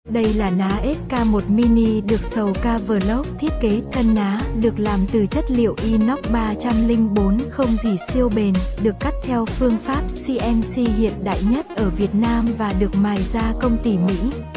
Đây là ná SK1 Mini được Sầu Caverlock thiết kế. Thân ná được làm từ chất liệu inox 304, không gỉ siêu bền, được cắt theo phương pháp CNC hiện đại nhất ở Việt Nam và được mài gia công tỉ mỉ.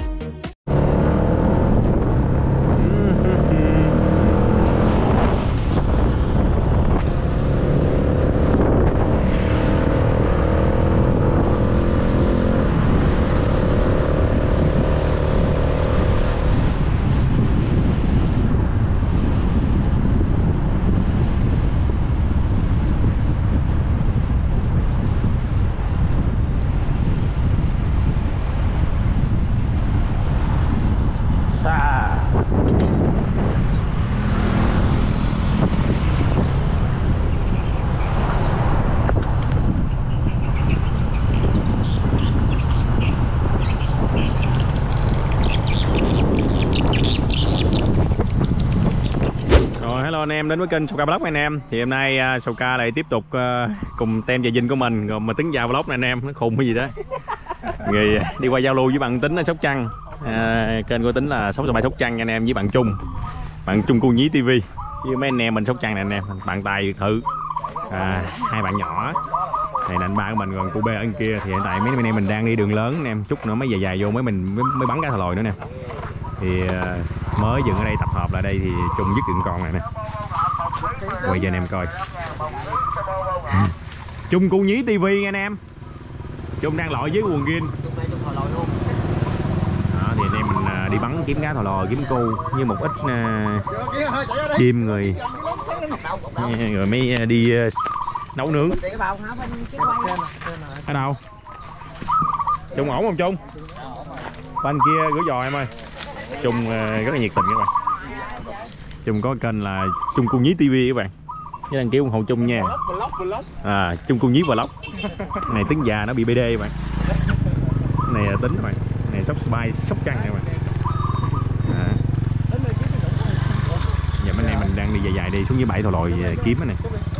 Anh em đến với kênh Sầu Ca Vlog anh em. Thì hôm nay Sầu Ca lại tiếp tục cùng tem và Vinh của mình gồm mà Tính vào vlog này anh em, nó khùng cái gì đó. Người đi qua giao lưu với bạn Tính ở Sóc Trăng. Kênh của Tính là 667 Sóc Trăng anh em, với bạn Trung Cô Nhí TV với mấy anh em mình Sóc Trăng này anh em, bạn Tài Thự, hai bạn nhỏ này là anh ba của mình, còn cô B ở bên kia. Thì hiện tại mấy anh em mình đang đi đường lớn anh em, chút nữa mới dài vô mới bắn cá thò lòi nữa nè. Thì mới dừng ở đây tập hợp lại đây thì Trung dứt đựng con này nè, quay cho anh em coi. Trung Cô Nhí TV nha anh em, Trung đang lội với quần gin. Thì anh em mình đi bắn kiếm cá thò lò, kiếm cu như một ít chim người rồi mới đi nấu nướng. Ở đâu Trung ổn không Trung? Bên kia gửi giò em ơi. Trung rất là nhiệt tình các bạn. Trung có kênh là Trung Cô Nhí TV các bạn, nhớ đăng ký ủng hộ Trung nha. Trung Cô Nhí Vlog. Này Tính già nó bị BD các bạn. Này là Tính các bạn. Này Sóc Trăng các bạn. Giờ mấy anh em mình đang đi dài đi xuống dưới bãi thò lòi kiếm cái này.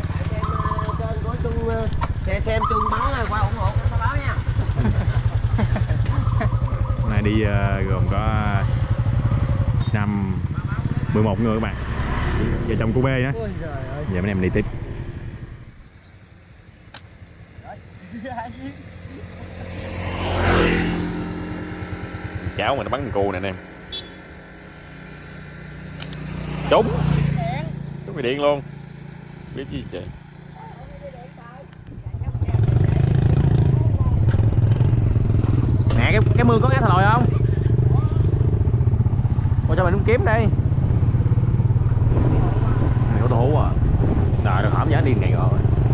Xem Trung bắn qua ủng hộ thông báo nha. Này đi gồm có 11 người các bạn, vợ chồng cô B nhé. Giờ mấy em đi tiếp. Cháu mình nó bắn cô nè anh em. Trúng mày điện luôn, biết gì trời. Nè cái mương có cá thò lòi không? Thôi cho mình kiếm đi. Này có tàu hú à. Rồi được hỏng giá đi ngày rồi.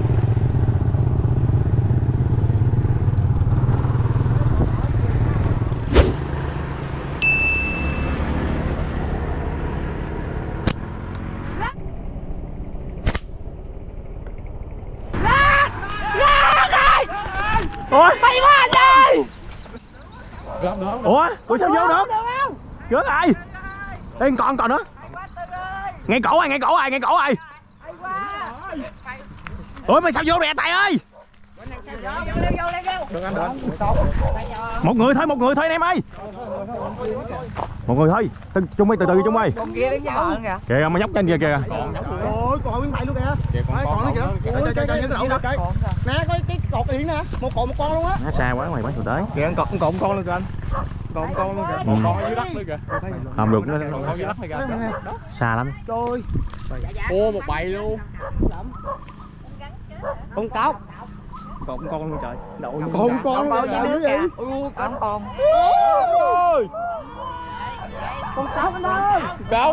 Ủa? Bay quá anh ơi. Ủa sao vô được? Rớt rồi. Ê còn nữa. Ngay cổ rồi. Ủa mày sao vô rồi Tài ơi? Một người thôi anh em ơi. Một người thôi. Trung ơi, từ từ Trung ơi. Con kia đứng bờ kìa. Kìa mà nhóc trên kìa. Ôi còn miếng bậy luôn kìa. Còn nữa kìa. Cho những cái đậu kìa. Nè có cái cột điện nè, một con luôn á. Nó xa quá mày bắt từ tới. Kìa cột con luôn kìa anh. Con luôn kìa. Một con dưới đất nữa kìa. Không được nó con dưới đất này kìa. xa lắm. Trời. Ô một bầy luôn. Con cóc. Con luôn trời. Đậu con bao nhiêu đứa kìa. Con. Ôi. Con cóc anh ơi. Cóc.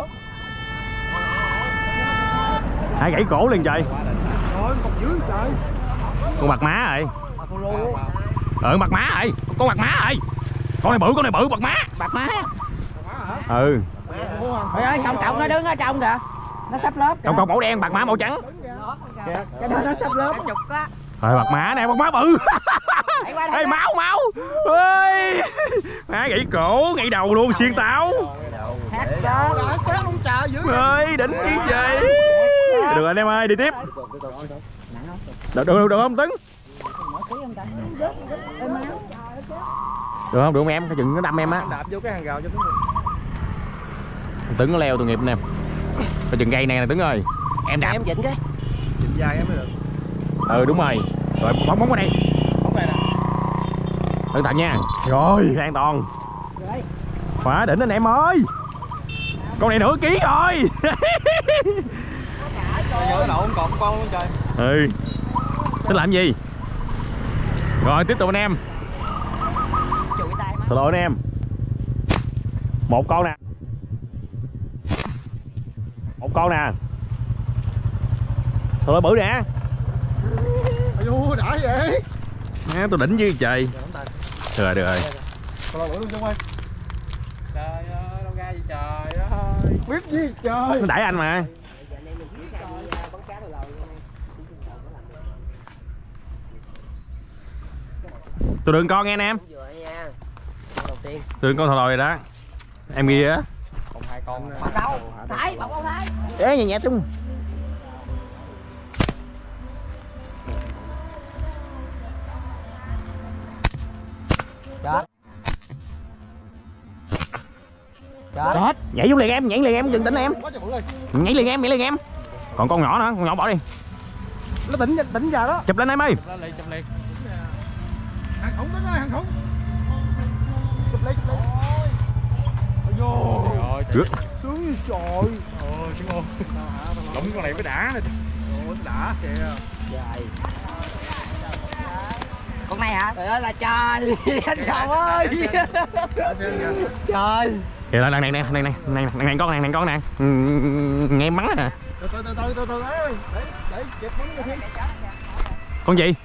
Hai gãy cổ liền trời. Trời cột dưới trời. Con bạc má rồi. Bạc má rồi. Con bạc má rồi. Con này bự bạc má. Bạc má. Ừ. Trời ơi cọng nó đứng ở trong kìa. Nó sắp lớp. Cọng màu đen, bạc má màu trắng. Cái đó nó sắp lớp. Bạc má nè, bạc má bự. Ê máu. Ơi. Má gãy cổ, gãy đầu luôn, xiên táo. Ơi đỉnh như vậy. Được anh em ơi, đi tiếp. Được không Tấn? Được không? Được không em? Cái chừng nó đâm em á. Đạp vô cái hàng rào cho Tuấn. Tuấn nó leo tội nghiệp nè. Cái chừng cây này nè Tuấn ơi. Em đạp. Em dịnh cái. Dịnh dài em mới được. Ừ đúng rồi. Rồi bóng qua đây. Bóng này nè. Cẩn thận nha. Rồi an toàn. Rồi. Quá đỉnh anh em ơi. Con này nửa ký rồi. Nhớ cái đậu không còn con luôn trời. Ừ. Tính làm gì? Rồi tiếp tục anh em. Chùi tay má. Thử lỗi anh em. Một con nè. Một con nè. Thử lỗi bự nè. Ôi đã vậy. Má tôi đỉnh với trời. Được rồi, được rồi. Còn là bự luôn Trung ơi. Trời ơi, đâu ra gì trời ơi. Biết gì trời. Nó đẩy anh mà. Tôi đừng con nghe anh em. Tôi đừng con thò lòi rồi đó. Em ghi á. Còn 2 con. Bọc đâu? Thái, bọc đâu Thái? Ê nhẹ nhẹ chung. Chết. Chết. Nhảy xuống liền em, nhảy liền em, đừng tính em. Quá trời bự ơi. Nhảy liền em, nhảy liền em. Còn con nhỏ nữa, con nhỏ bỏ đi. Nó tỉnh ra đó. Chụp lên em ơi. Chụp liền. Hàng khủng Tuấn ơi, hàng khủng. Chụp lấy. Ôi vô. Trước. Sướng trời. Ôi sướng không. Lụm con này mới đã. Ôi đã kìa. Dài. Con này hả? Trời ơi là trời. Trời ơi. Trời. Kìa là này này con nè. Nghe mắng nè. Từ ơi. Để chụp bắn cho thêm. Con gì?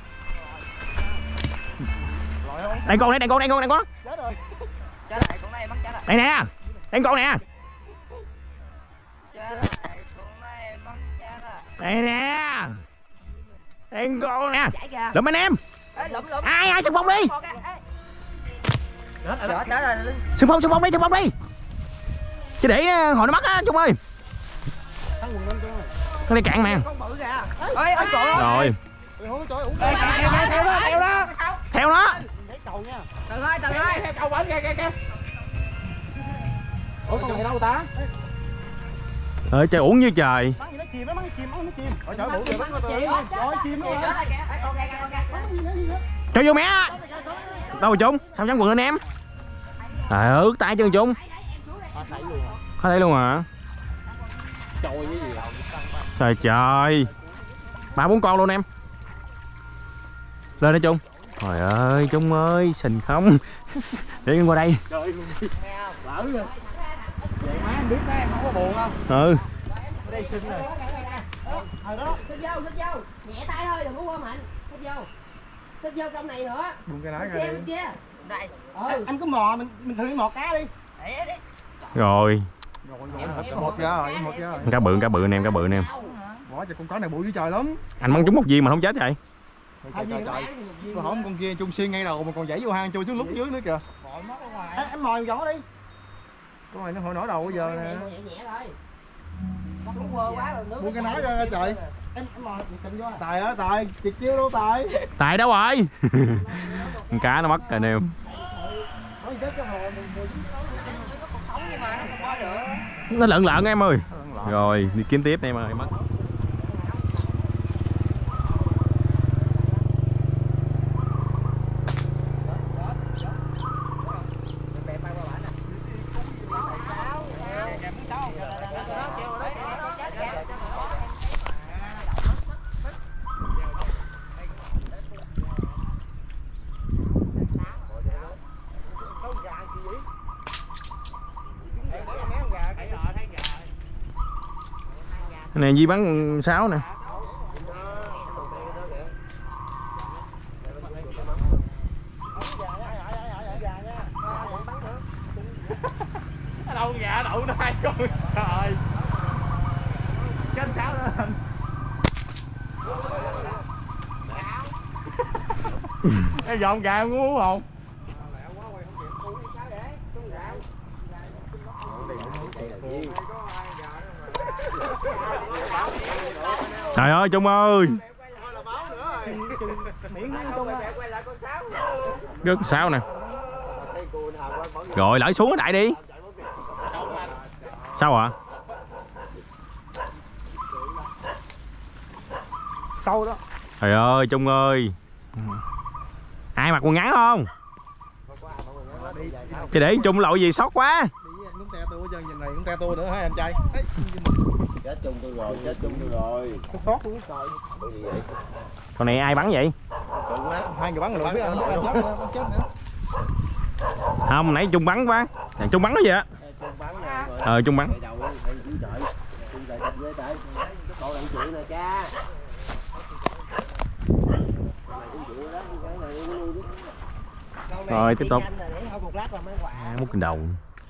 Đây con. Chết rồi. Chết rồi, con này bắn chết rồi. Đây nè. Đây con nè. Chết rồi, con này bắn chết rồi. Đây nè. Đây con nè. Chạy kìa. Lụm anh em. Ê, lụm. Ai xung phong đi. Chết rồi. Xung phong đi. Chứ để hồi nó mất á Trung ơi. Con này cạn mà. Con bự kìa. Ơi trời Rồi. Theo đó. Theo nó. Từ ơi. Theo cầu bắn kìa. Ủa con này đâu ta? Trời trời uổng như trời. Bắn gì nó chìm. Ở trời bự kìa bắn từ. Rồi chìm nó. Cho vô mé. Đâu rồi Trung? Sao trắng quần lên em? Trời ơi ướt tay chưa Trung? Hết thấy luôn hả? Trời trời. 3-4 con luôn em. Lên đó Trung. Trời ơi Trung ơi, xình không. Để em qua đây. Lỡ rồi. Vậy má em biết đó em không có buồn không? Ừ. Ở đây xinh rồi. Xích vô. Nhẹ tay thôi, đừng có qua mạnh. Xích vô trong này nữa. Buông cái nái ra đi. Kia. Đây. Anh cứ mò mình thử mò cá đi. Rồi. Một ra rồi. Cá bự anh em, cá bự anh em. Bỏ cho con cá này bự dữ trời lắm. Anh bắn trúng một viên mà không chết vậy. Trời. Tôi hỏi con kia chung xuyên ngay đầu mà còn nhảy vô hang chui xuống lúc dưới nữa kìa. Em mò giỏ đi. Con này nó hồi nổi đầu bây giờ nè. Nhẹ thôi. Nó cũng quơ quá rồi nước. Buông cái nái ra trời. Em mò tình vô. Tài á, Tài, kiệt chiêu đâu Tài. Tài đâu rồi? Con cá nó mất rồi anh em. Nó lợn em ơi. Rồi đi kiếm tiếp em ơi, mất. Này Di bắn 6 nè. Đâu dạ đậu nó 2 con trời. Kênh 6 nữa. Em dọn gà em uống không? Trời ơi Trung ơi. Rớt 6 nè. Rồi lỡ xuống đại đi. Sao ạ? Sâu đó. Trời ơi Trung ơi, ai mặc quần ngắn không? Chứ để Trung lội gì sót quá. Cũng te tua chân nhìn này cũng te tua nữa hả anh trai? Chết chung tôi rồi, chết chung tôi rồi. Sót luôn trời. Con này ai bắn vậy? Hai người bắn rồi biết anh chết nữa. Không, nãy Trung bắn quá. Thằng Trung bắn cái gì á? Trung bắn. Rồi tiếp tục. Múc trên đầu.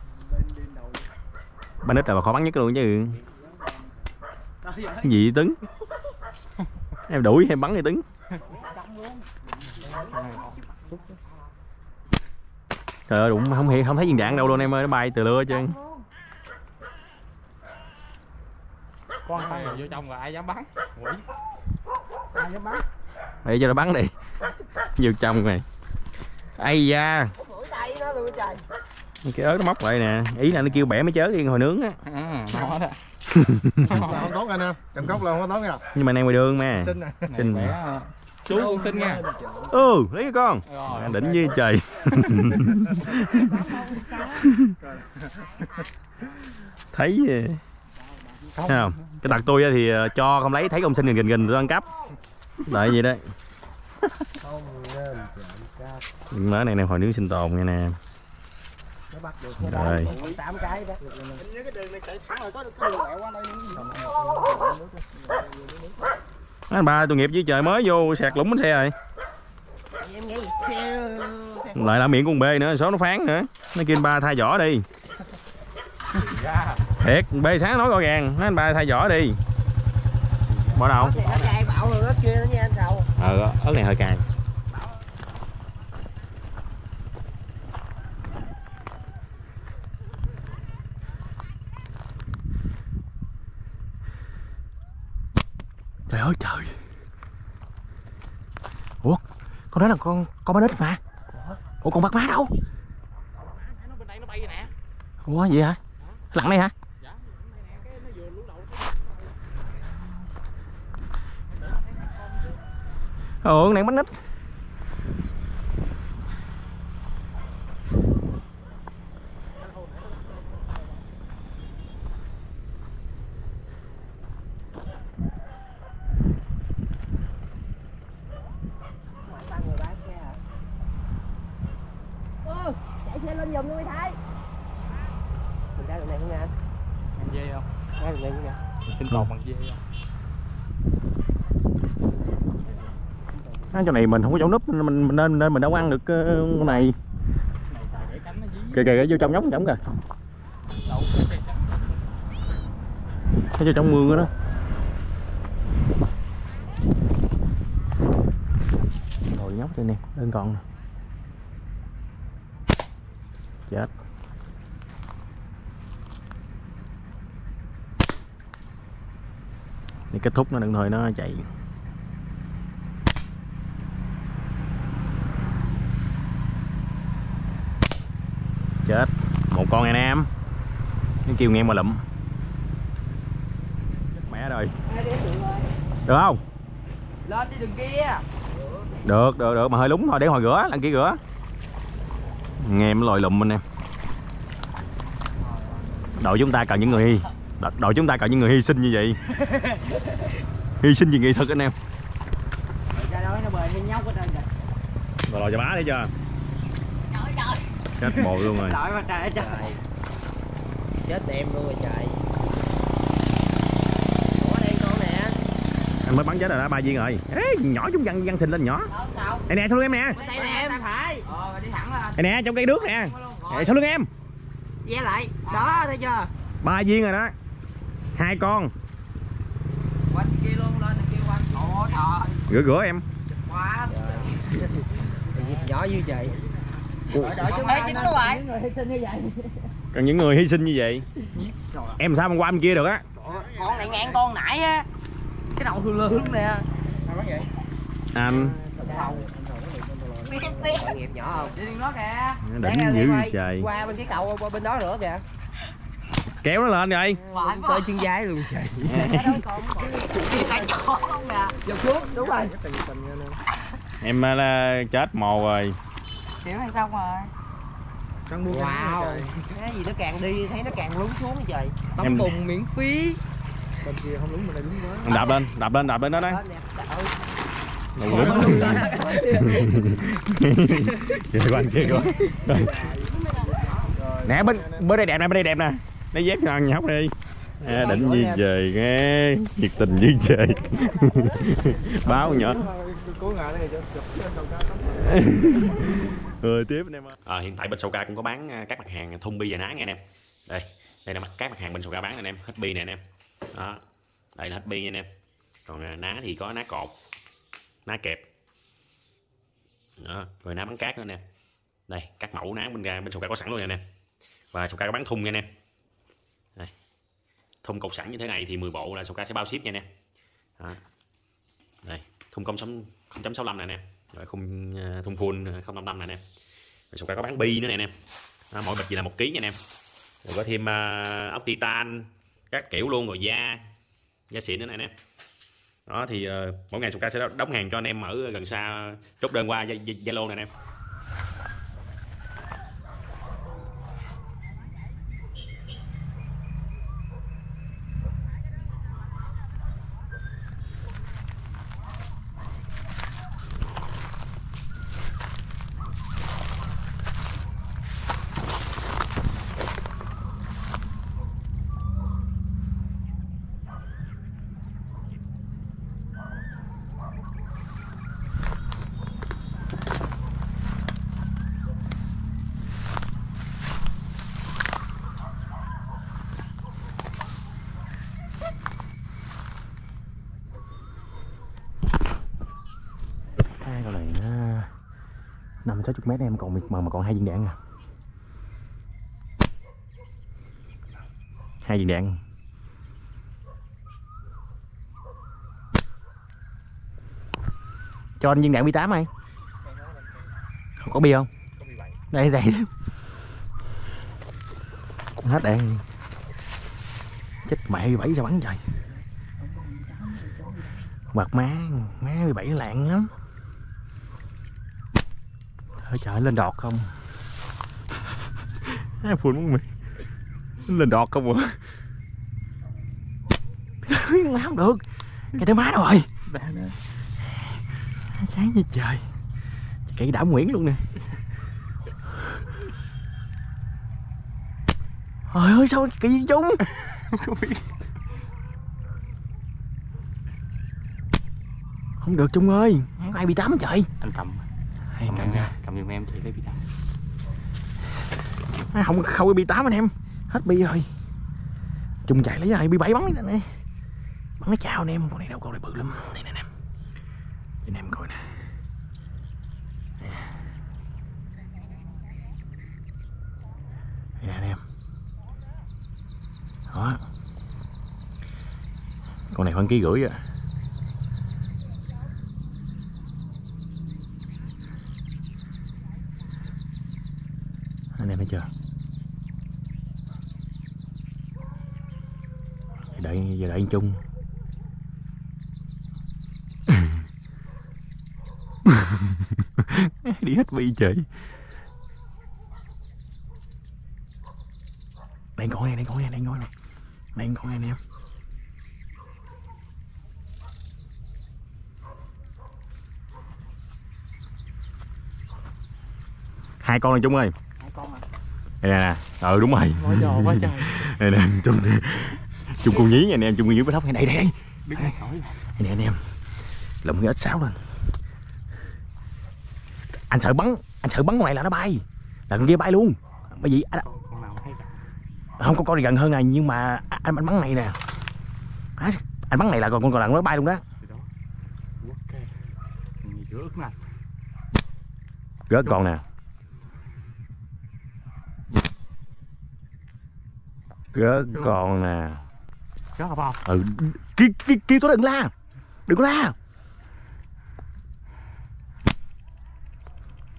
Bắn nít là khó bắn nhất luôn chứ. Cái gì Tấn? Em đuổi em bắn thì Tấn. Trời ơi đụng không thấy viên đạn đâu luôn em ơi, nó bay từ lưa chứ. Con tay vô trong rồi ai dám bắn? Ai dám bắn? Để cho nó bắn đi. Vô trong này. Ây da. Cái ớt nó móc lại nè, ý là nó kêu bẻ mấy chớ đi hồi nướng á. Nó đó. Không tốt anh em, cầm cốc là không có tốt nha. Nhưng mà đang ngoài đường mà. Xinh nè. Xinh. Chú cũng xinh nha. Lấy cái con. Đỉnh như trời. Thấy gì? Thấy không? Cái tật tôi thì cho không lấy, thấy ông xinh gình tôi ăn cắp. Đợi gì đấy. Mớ này nè, hồi nướng sinh tồn nha nè. Rồi. Anh ba tội nghiệp với trời, mới vô sạc lũng bánh xe rồi. Lại là miệng con bê nữa, số nó phán nữa. Nó kêu anh ba thay vỏ đi. Thiệt, bê sáng nói rõ ràng, nói anh ba thay vỏ đi. Bỏ đâu? Ớt này hơi cay. Trời ơi trời. Ủa, con đó là con bán ít mà. Ủa con bắt má đâu? Nó bên đây nó bay nè. Ủa gì hả? Lặn đây hả? Con này bánh ít. Chạy xe lên giùm luôn Thái. Mình ra đường này không nha? Bằng dê không? Ra đường này không nha? Sinh tồn bằng dê không? Chỗ này mình không có chỗ núp, mình nên mình đâu ăn được con này. Kìa kìa vô trong nhóc kìa. Nó vô trong mương đó. Rồi nhóc đây nè, đơn còn nè. Chết. Để kết thúc nó đừng thôi nó chạy. Chết. Một con anh em. Nó kêu nghe mà lụm. Mẹ rồi. Được không? Lên đi đường kia. Được mà hơi lúng thôi, để hồi rửa, lần kia rửa. Nghe mới lòi lụm anh em. Đội chúng ta cần những người hy sinh như vậy. Hy sinh vì nghệ thuật anh em. Rồi lòi cho bá đi chưa? Chết bội luôn rồi. Chết em luôn rồi trời. Ủa đây con nè. Anh mới bắn chết rồi đó, 3 viên rồi. Ê, nhỏ chúng văng xình lên nhỏ. Sao? Đây nè, sau lưng em nè. Đây nè em phải. Đi thẳng lên. Đây nè, trong cây nước nè. Đây, sau lưng em. Ve lại. Đó, thấy chưa? 3 viên rồi đó. 2 con. Quanh kia luôn, lên kia quanh. Ủa trời. Rửa em. Quá. Nhỏ như vậy. Đợi chúng ta chính rồi. Những người hy sinh như vậy. Cần những người hy sinh như vậy. Em sao mà qua bên kia được á? Con này ngang con nãy á. Cái đầu hư lương nè. Anh. Tội nghiệp nhỏ không? Đi đó kìa. Đỉnh dữ vậy trời. Qua bên cái cầu qua bên đó nữa kìa. Kéo nó lên rồi. Tới chân giái luôn trời. Dọc xuống, đúng rồi. Em là chết mồ rồi. Kiểu này xong rồi. Wow. Cái gì nó càng đi thấy nó càng lún xuống trời. Tấm cùng miễn phí. Bên kia không lúng, bên đây lúng quá. Đạp lên đó đấy. Đủ lúng. Kìa con kia coi. Nè bên đây đẹp nè. Lấy dép cho ăn nhóc đi. À, đỉnh như trời nghe nhiệt tình như trời. Báo nhỏ. Rồi tiếp anh em ơi. Hiện tại bên Soka cũng có bán các mặt hàng thun bi và ná nha anh em. Đây là các mặt hàng bên Soka bán anh em. Hết bi nè anh em. Đó. Đây là hết bi nha anh em. Còn ná thì có ná cột, ná kẹp. Đó. Rồi ná bắn cát nữa anh em. Đây các mẫu ná bên Soka có sẵn luôn nha anh em. Và Soka có bán thun nha anh em. Đây. Thun cột sẵn như thế này thì 10 bộ là Soka sẽ bao ship nha anh em. Đó. Đây thun 0.65 nè anh em. Rồi khung thun full 055 nè anh em. Rồi Soka có bán bi nữa nè anh em. Đó, mỗi bịch chỉ là 1 kg nha anh em. Rồi có thêm ốc titan các kiểu luôn, rồi da xịn nữa nè anh em. Đó thì mỗi ngày Soka sẽ đóng hàng cho anh em ở gần xa, chốt đơn qua Zalo nè anh em. Con này nó 50-60 mét em còn miệt mờ mà còn 2 viên đạn à. 2 viên đạn. Cho anh viên đạn B8 ơi. Không có bi không? Đây cũng hết đạn. Chết mẹ B7 sao bắn trời. Bật má B7 lạng lắm. Thôi trời lên đọt không. Phun muốn mày. Lên đọt không à. Không được. Cái tay má đâu rồi. Sáng như trời. Cái đảo Nguyễn luôn nè. Trời ơi sao kỳ gì chung. Không biết. Không được Trung ơi. Ai bị 8 trời. Anh cầm. Cầm giùm em chị lấy B8. Không có B8 anh em. Hết bi rồi. Trung chạy lấy rồi B7 bắn nè. Bắn nó chào anh em. Con này đâu, con này bự lắm. Đây nè anh em. Cho anh em coi nè. Đây nè anh em. Đó. Con này khoảng 1,5 kg à. Anh em thấy chưa? Giờ đợi anh Trung. Đi hết bi trời. Đây con này, đây con này anh em. Hai con này Trung ơi. Đây nè, đúng rồi. Quá trời. Đây nè, Trung con nhí nha anh em, Trung con nhí với thóc. Đây. Đây nè anh em. Lụm cái ếch sáo lên. Anh sợ bắn con này là nó bay. Là con kia bay luôn. Bởi vì không có con này gần hơn này, nhưng mà anh bắn này nè. Anh bắn này là con là nó bay luôn đó. Rớt con nè. Rớt con nè. Rớt không không? Ừ. Kêu tôi đừng la. Đừng có la.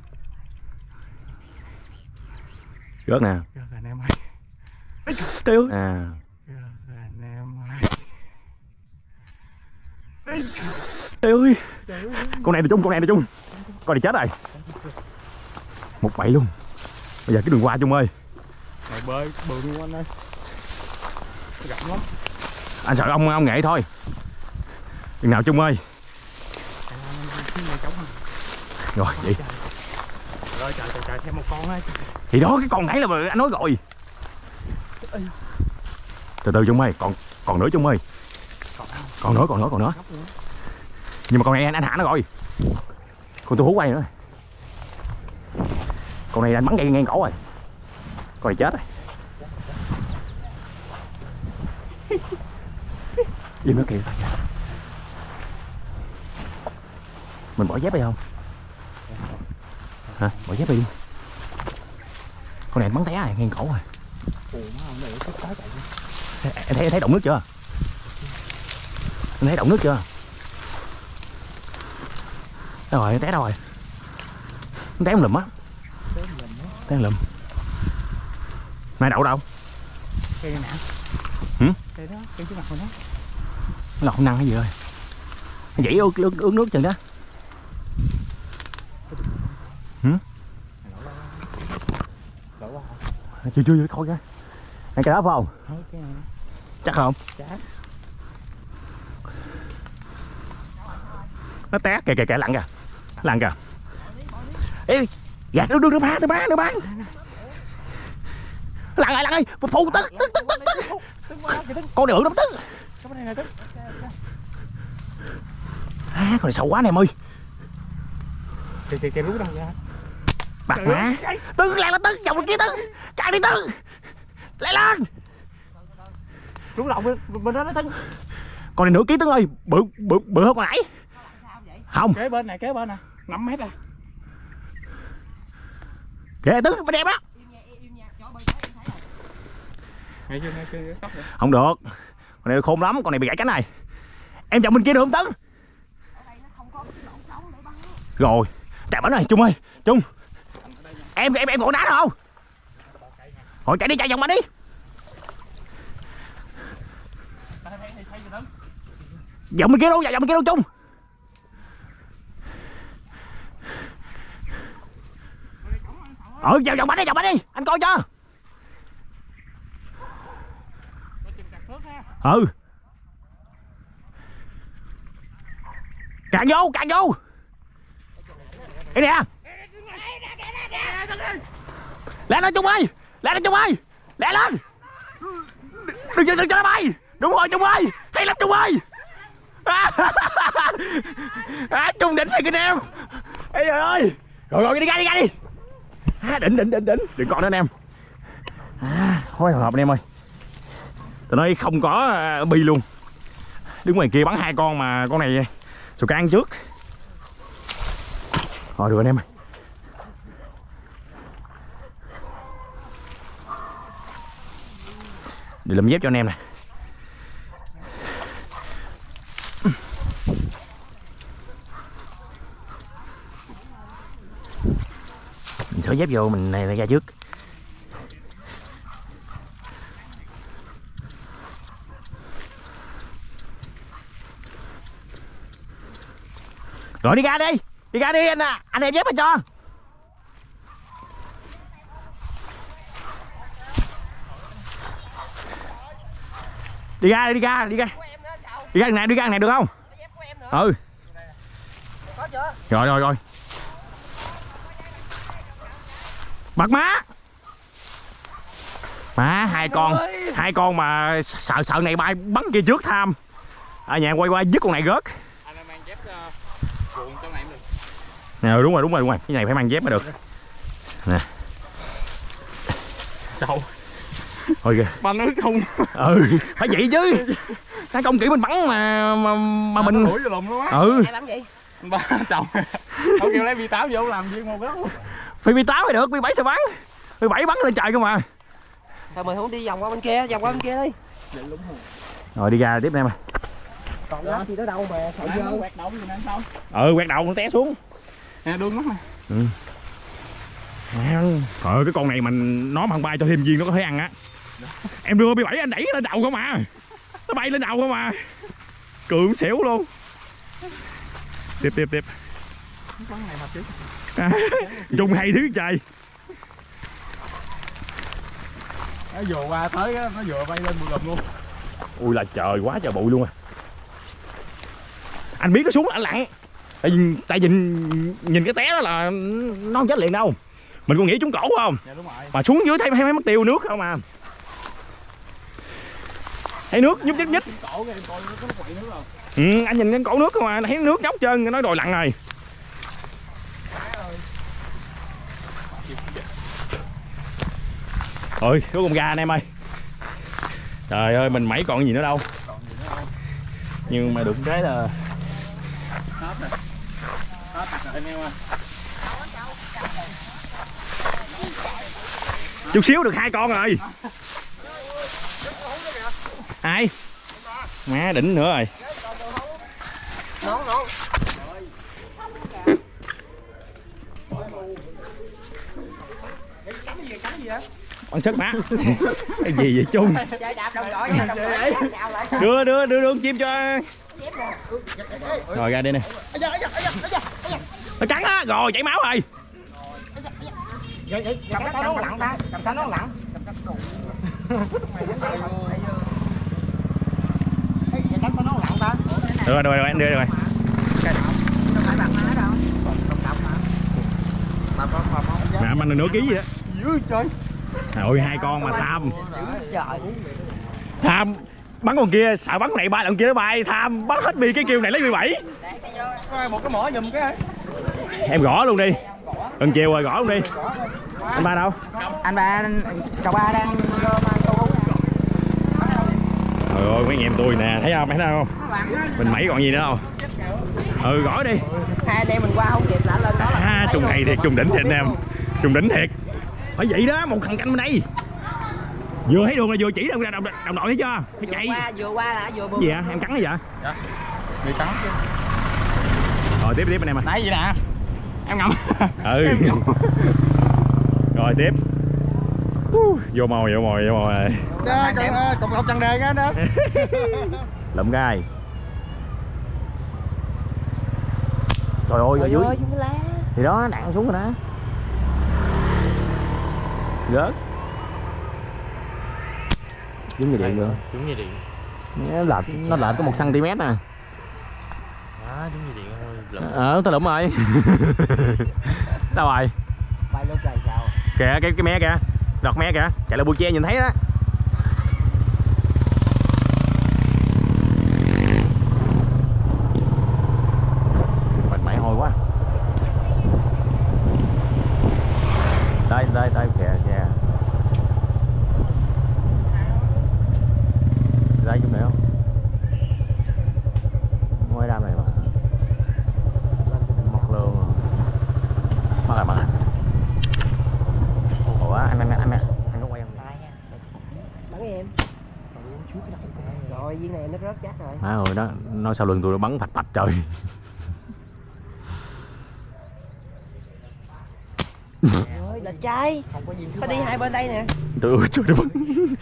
Rớt nè. Rớt rồi anh em ơi. Trời ơi. À. Rớt rồi anh em ơi. Trời ơi. Con này là chung, con này là chung. Con này chết rồi. 17 luôn. Bây giờ cái đường qua Chung ơi. Này bơi bự luôn anh ơi. Rộng lắm. Anh sợ ông nghệ thôi. Đừng nào Chung ơi. Rồi vậy. Rồi trời thêm một con á. Thì đó cái con nãy là anh nói rồi. Từ từ Chung ơi, còn nữa Chung ơi. Còn nữa. Nhưng mà con này anh hạ nó rồi. Con tôi hú quay nữa. Con này anh bắn ngang cổ rồi. Con này chết rồi. Im nó kìa. Mình bỏ dép đi không? Hả? Bỏ dép đi. Con này anh bắn té rồi, ngang cổ rồi. Em thấy động nước chưa? Em thấy động nước chưa? Đâu rồi, té đâu rồi? Té không lùm á. Té không lùm. Này đậu đâu? Cây này nè. Hử? Cây đó, cây trước mặt rồi đó. Nó không năng cái gì ơi. Nó dãy uống nước chừng đó. Hử? Chưa coi cái. Này cái đó phải không? Cái này. Chắc không? Chắc. Nó té kìa lặn kìa. Ê, gạt đưa bán. Lặn ơi, phụ tức. Con này bự lắm tức. Con này sâu quá nè em ơi. Kìa rú đâu ra. Bạc má. Tư lại là Tư, vòng bên kia Tư. Chạy đi Tư. Lại lên. Rú lộn bên đó nó Tư. Con này nửa ký Tư ơi, bự hơn hồi nãy. Không. Kế bên này, 5 mét à. Kìa Tư, bên đẹp đó. Không được. Con này khôn lắm, con này bị gãy cánh này. Em chọn bên kia được không Tư? Rồi, chạy bắn này Chung ơi, Chung. Em còn đá được không? Rồi chạy vòng bánh đi. Vòng bên kia luôn Chung. Vào vòng bánh đi, anh coi cho. Càng vô. Đây nè. Lên Chung ơi. Lẹ lên. Đừng cho nó bay. Đúng rồi Chung ơi. Hay lắm Chung ơi. Chung đỉnh rồi kìa em. Ê trời ơi. Rồi đi ra đi. Đỉnh. Đừng còn nữa anh em. Hồi hộp anh em ơi. Tụi nó không có bi luôn. Đứng ngoài kia bắn 2 con mà con này sù cá ăn trước. Rồi được anh em ơi. Để làm dép cho anh em nè. Mình thở dép vô mình này ra trước. Rồi đi ra đi anh em dép cho. Đi ra đường này được không? Ừ. Rồi. Bật má. Má hai con mà sợ này bay bắn kia trước tham. Ở nhà quay dứt con này rớt. Anh mang dép ruộng trong này được. Nè đúng rồi. Cái này phải mang dép mới được. Nè. Sâu. Thôi kìa. Bắn nước không. Phải vậy chứ. Cái công kỹ mình bắn mà mình đuổi vô lùm luôn á. Ai bắn gì? Ba chồng. Không kêu lấy B8 vô làm gì một đó. Phi B8 thì được, B7 sao bắn? B7 bắn lên trời cơ mà. Sao mình không đi vòng qua bên kia đi. Rồi đi ra tiếp em ơi. Còn đó thì nó đâu mà sợ dơ. Quẹt đầu gì nè sao? Quẹt đầu con té xuống. Nè đương lắm nè. Trời, cái con này mình nó mà bay cho thêm viên nó có thể ăn á. Em đưa B7 anh đẩy lên đầu không à, nó bay lên đầu không à, cường xỉu luôn. Tiếp. Con này hợp chứ. Dùng hay thứ trời. Nó vừa qua tới á, nó vừa bay lên bụi lùm luôn. Ui là trời, quá trời bụi luôn à. Anh biết nó xuống là anh lặn. Tại vì nhìn cái té đó là nó không chết liền đâu. Mình còn nghĩ trúng cổ không? Dạ đúng rồi. Mà xuống dưới thấy mấy mất tiêu nước không à. Thấy nước nhúc nhích. Cổ em coi nó có quậy nước không? Ừ, anh nhìn cái cổ nước không à, thấy nước nhóc trơn, nói đòi lặn rồi. Ôi, có con gà anh em ơi. Trời ơi, mình mấy còn gì nữa đâu. Nhưng mà được cái là Hết rồi. Hết rồi anh em ơi. chút xíu được 2 con rồi. Ai? Má đỉnh nữa rồi. Nón. Con sất má. Cái gì vậy Trung? Chơi đạp đồng đội nha, đồng đội. Đưa chim cho. Rồi ra đây nè. Nó cắn á, rồi chảy máu rồi. Cầm cái nón lặn ta, cầm cái nón lặn. Được rồi anh đưa rồi. Mà anh nửa ký vậy đó. Dữ trời. Ôi 2 con mà tham bắn con kia, sợ bắn này 3 lần kia nó bay, tham bắt hết bi cái kêu này lấy 17. Một cái mỏ giùm cái. Em gõ luôn đi, gần chiều rồi gõ luôn đi. Anh Ba đâu? Anh Ba, cậu Ba đang mang tô hú. Trời ơi mấy anh em tôi nè, thấy không, không? Mình mấy còn gì nữa không? Gõ đi. Hai anh em mình qua không kịp đã lên đó là. Trùng hay thiệt, trùng đỉnh thiệt anh em, trùng đỉnh thiệt. Phải vậy đó, một thằng canh bên đây. Vừa thấy đường là vừa chỉ đồng đội thấy chưa? Phải chạy. Vừa qua là vừa Gì hả? Em cắn cái vậy? Dạ. Bị cắn chứ. Rồi tiếp anh em à. Nãy gì nè. Em ngậm. Ừ. Rồi tiếp. Vô mồi rồi. Còn lọc trần đề đó. Lụm gai. Trời ơi, ở dưới. Thì đó, đạn xuống rồi đó. Rớt. Giống như điện nữa. Giống như điện. Nó lệch có 1 cm nè. Đó, giống như điện thôi. Tao lụm rồi. Đâu rồi? bay lúc rồi sao? Kìa cái mé kìa. Đọt mé kìa, chạy lại bụi tre nhìn thấy đó. Mày hồi quá. Đây kìa. Đây chung nữa không? Ngoài đam này mà. Mất luôn. Mất rồi. Ủa anh có quay không? Bắn em. Rồi viên này nó rớt chắc rồi. Má ơi đó, nó sau lưng tôi nó bắn phạch trời. Rồi là trai. Có đi hai bên đây nè. Trời nó bắn.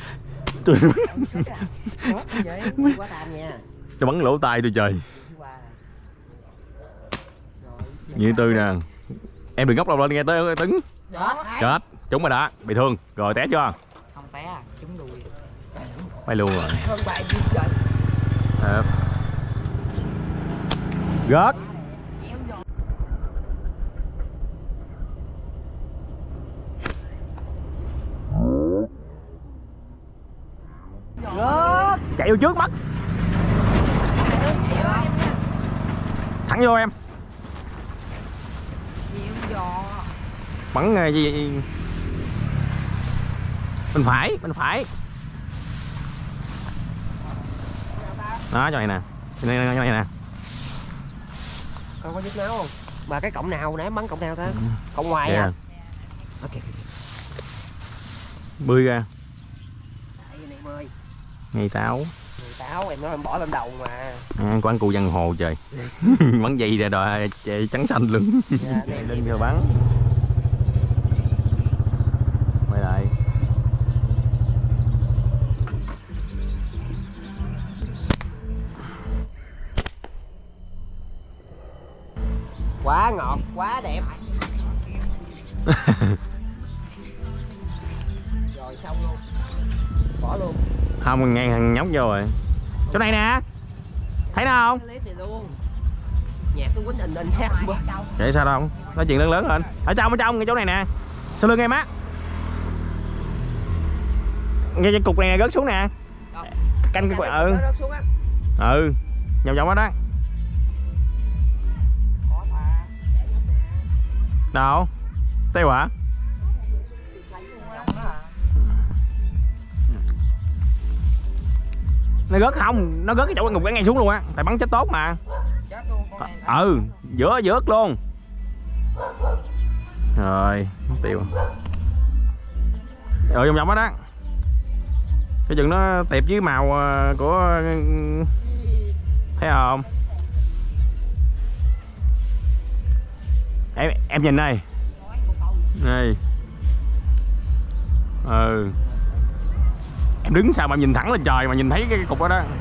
Quá tham nha. Cho bắn lỗ tai tôi trời. Như Tư nè. Em đừng ngóc đầu lên nghe tới Tứng. Chết, trúng rồi đó, bị thương. Rồi té chưa? Không té, trúng đùi. Bay luôn rồi. Hơn bài gì trời. Rớt. Chạy vô trước mất. Thẳng vô em. Bắn gì? Bên phải. Đó chỗ này nè. Chỗ này nè. Con có giúp nào không? Mà cái cổng nào nãy em bắn cổng nào ta? Cổng ngoài à? Ok. Bươi ra. Ơi. Ngày táo. Em nói em bỏ lên đầu mà. Quán cụ giang hồ trời. Bắn dây ra đòi trắng xanh luôn. Dạ, lên giờ bắn. Quá ngọt, quá đẹp. Rồi xong luôn. Bỏ luôn. Không, ngay thằng nhóc vô rồi. Chỗ này nè. Thấy nó không? Clip này luôn. Nhạc nó quýnh in sát quá. Vậy sao đâu? Nói chuyện lớn lớn lên. Ở trong cái chỗ này nè. Sau lưng em á. Nghe cái cục này nè, rớt xuống nè. Canh cái quạt. Ừ. Vòng vòng đó đó. Đâu? Tiêu hả? Nó rớt không? Nó rớt cái chỗ ngục cái ngay xuống luôn á. Tại bắn chết tốt mà. Ừ, giữa luôn. Rồi, tiêu. Rồi vòng vòng đó đó. Cái chừng nó tiệp với màu của, thấy không? Em nhìn đây. Đây. Ừ. Em đứng sao mà em nhìn thẳng lên trời mà nhìn thấy cái cục đó đó.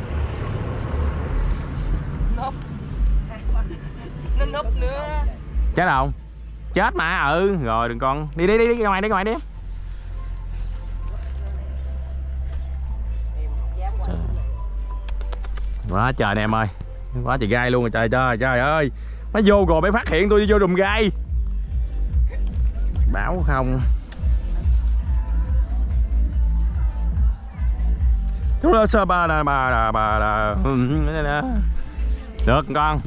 Nó núp nữa. Chết không? Chết mà. Ừ, rồi đừng con. Đi ra ngoài đi. Quá trời nè em ơi. Quá trời gai luôn rồi, trời ơi. Nó vô rồi mới phát hiện tôi đi vô đùm gai. Bảo không. Được con.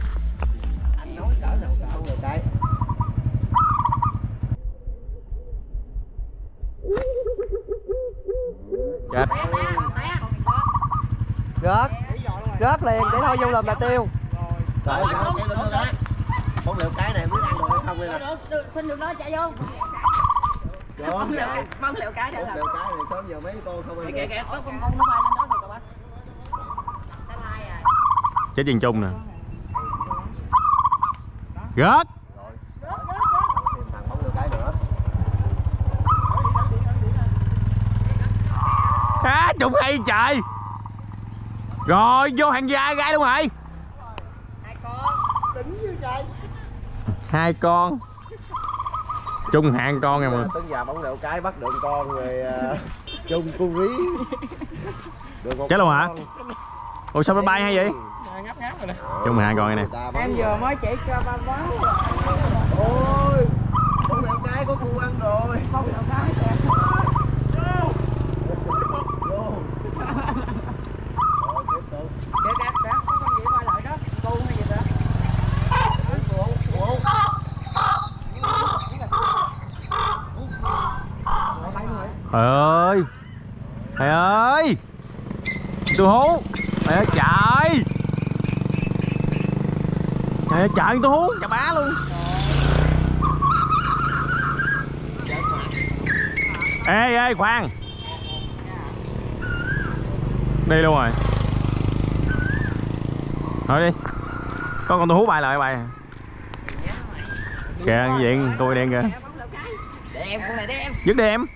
Chết. Rớt liền để thôi vô lùm là tiêu. Trời ơi, bóng liệu cái này biết ăn được hay không đây nè. Xin được đó chạy vô. Bóng liệu cái này là. Liệu cái này sớm giờ mấy con không ăn. Kìa có con nó bay lên đó kìa các bác. Chết Duyên Trung nè. Rớt. Thằng bóng liệu cái nữa. Trung hay trời. Rồi vô hàng gai luôn rồi. 2 con. Đỉnh như trời. 2 con. Trung hàng con em mà. Tính già bóng liệu cái bắt được con rồi. Trung cu rí. Chết luôn hả? Ủa sao nó bay hay vậy? Ngáp rồi nè. Trung hàng con này nè. Em vừa mới chỉ cho ba bóng. Ôi, bóng liệu cái có khu ăn rồi. Bóng liệu cái kìa. Kìa, có con gì quay lại đó, cu hay gì đó. Trời ơi. Tôi hú. Trời ơi trời. Trời ơi trời, tôi hú chà bá luôn. Ê khoan. Đi luôn rồi. Thôi đi. Có con tôi hú bay lại bay. Kìa diện tôi đen kìa. Để em con này để em. Dứt đi em.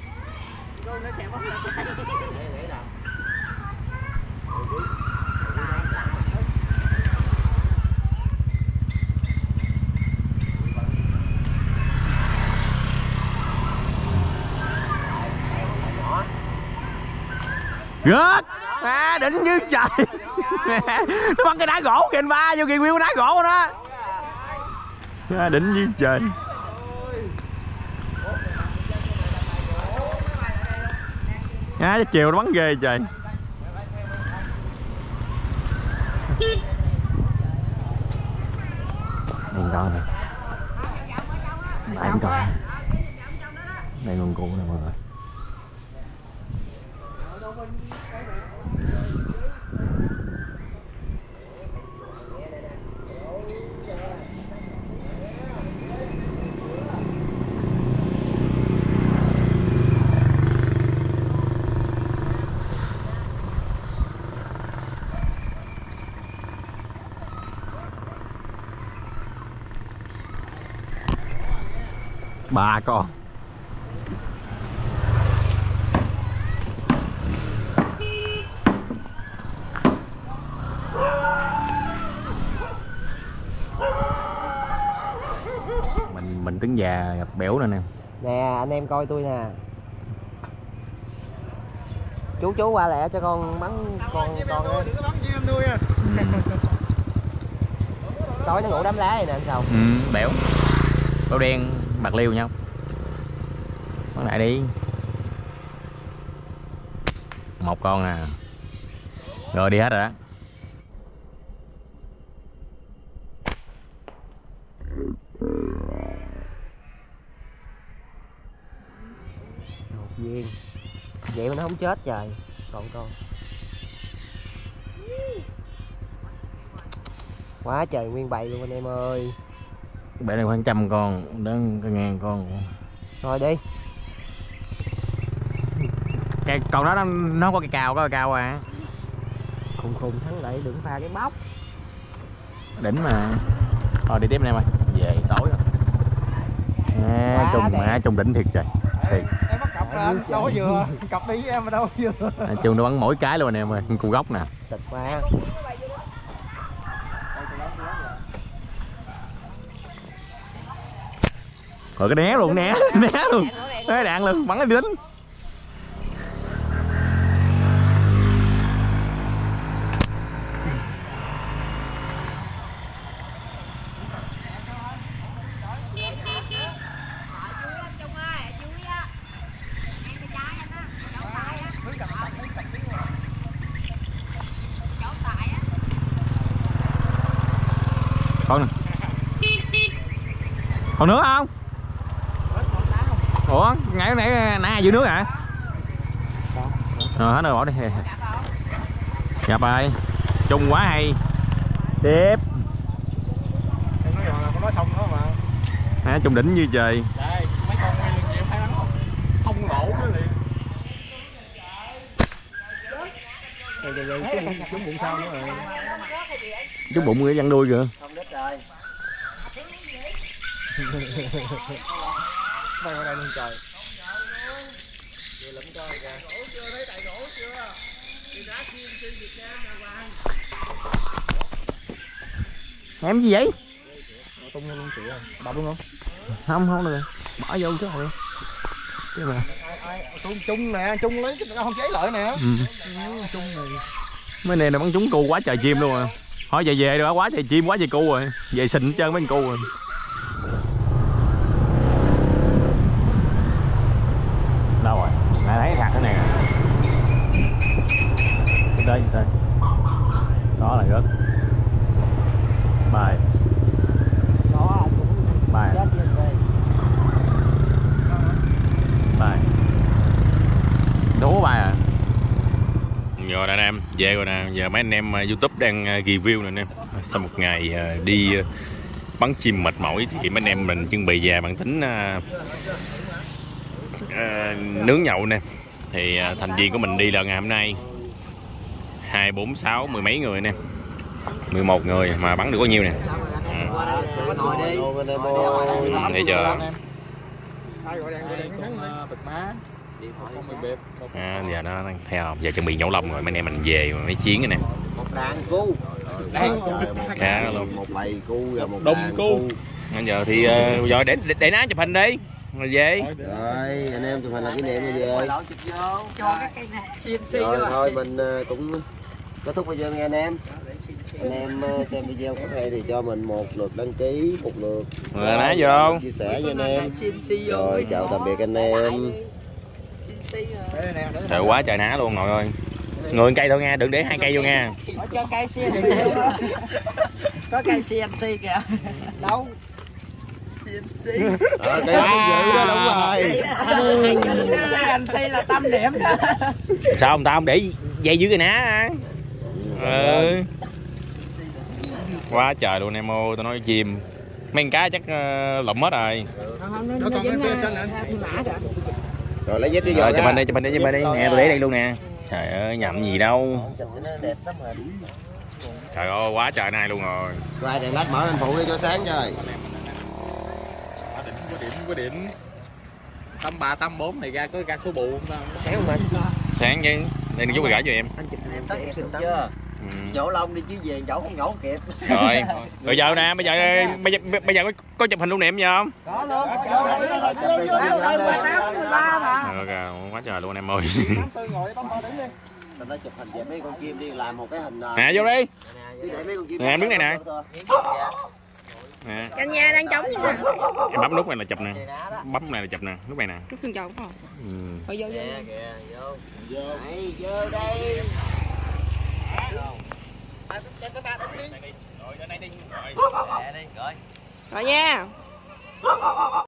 Rớt. Đỉnh như trời. Nó bắn cái đá gỗ kìa anh ba, vô kìa nguyên cái đá gỗ đó. Đỉnh như trời. Chắc chiều nó bắn ghê trời. Đây con này. Đây con. Đây con cụ nè mọi người. Ba con. già gặp bẻo nè nè. Nè anh em coi tôi nè. Chú qua lẹ cho con bắn con đừng có bắn gì em nuôi à. Tối nó ngủ đám lá này nè anh Sầu. Bẻo. Bẻo đen bạc liêu nhau. Bắn lại đi. Một con à. Rồi đi hết rồi đó. Một viên. Vậy mà nó không chết trời. Còn con. Quá trời nguyên bầy luôn anh em ơi. Bể này khoảng 100 con, đó cái ngàn con. Rồi đi. Cái con đó nó có cái cao à. Khùng thắng lại đừng pha cái bóc. Đỉnh mà. Thôi đi tiếp anh em ơi. Về tối rồi. Trùng đỉnh thiệt trời. Thiệt. Em bắt cặp đâu có vừa. Cặp đi với em mà đâu có vừa. Trùng nó bắn mỗi cái luôn anh em ơi. Cù gốc nè. Thịt quá. Rồi cái né luôn, né luôn. Né đạn luôn, bắn đi lính. Con nè. Còn nữa không? Ủa, ngày nãy dưới nước hả? Rồi hết rồi bỏ đi. Nhập ơi. Chung quá hay. Tiếp. Em nói là con nói xong đó mà. Chung đỉnh như trời. Đây, mấy con nguyên liền chịu hay lắm không nổ nó liền. Trúng bụng sao nữa rồi. Trúng bụng người văng đuôi kìa. Không đứt rồi. Bay qua đây luôn trời. Em gì vậy? Tung luôn chị ơi. Đập luôn không? Không được. Bỏ vô chứ rồi. Cái mà. Chung nè, chung lấy cái không cháy lợi nè. Chung này. Mấy này là bắn trúng cu quá trời chim luôn à. Hỏi về rồi quá trời chim quá trời cu rồi. Về xịn hết trơn mấy con cu rồi. Đâu rồi? Nãy thấy thằng cái này nè. Tới. Đó là rớt. Bài. Bài. Bài. Đố bài à. Rồi nè anh em, về rồi nè. Giờ mấy anh em YouTube đang review nè anh em. Sau một ngày đi bắn chim mệt mỏi thì mấy anh em mình chuẩn bị về bằng tính nướng nhậu nè. Thì thành viên của mình đi là ngày hôm nay 2, 4, 6, mười mấy người nè. 11 người mà bắn được có nhiêu nè. Để chờ. Giờ nó theo. Giờ chuẩn bị nhổ lông rồi mấy anh em mình về mấy chiến rồi nè. Một đàn cu. Cá luôn. Một bầy cu và một đông đàn cu. Giờ thì rồi để ná chụp hình đi. Rồi về. Rồi anh em chụp hình là kỷ niệm rồi về. Cho cái cây này CNC Rồi thôi mình cũng kết thúc video nghe anh em. Anh em xem video có hay thì cho mình một lượt đăng ký, một lượt ná vô. Chia sẻ với anh em. Rồi chào tạm biệt anh em. Trời quá trời ná luôn nội ơi. Người cây thôi nha, đừng để 2 cây vô nha. Cho cây CNC. Có cây CNC kìa. Đâu? CNC. Cây dự đó đúng rồi. CNC là tâm điểm đó. Sao ông ta không để dây dưới cây ná? Quá trời luôn em ơi, tao nói chim. Mấy con cá chắc lụm hết rồi. Rồi lấy dép đi rồi chụp hình đi nè, tôi để đây luôn nè. Trời ơi nhậm gì đâu. Trời ơi quá trời này luôn rồi. Quay đèn led mở lên phụ đi cho sáng chơi. Có điểm 83, 84 này ra có ra số bù không? Sáng không anh? Sáng chứ. Đây chút gửi cho em. Anh chụp hình em xin chưa? Nhổ lông đi chứ về nhổ không nhổ kịp. Rồi bây giờ nè, bây giờ có chụp hình lưu niệm gì không? Có luôn. Quá trời luôn em ơi. Tao nói chụp hình về mấy con chim đi, làm một cái hình Nè vô đi. để mấy con chim. Nè em đứng này nè. Nè. Canh nha đang trống nha. Em bấm nút này là chụp nè. Bấm này là chụp nè, nút này nè. Nút con trống không? Thôi vô vô. Kìa, vô. Đây, vô đây. Rồi nha.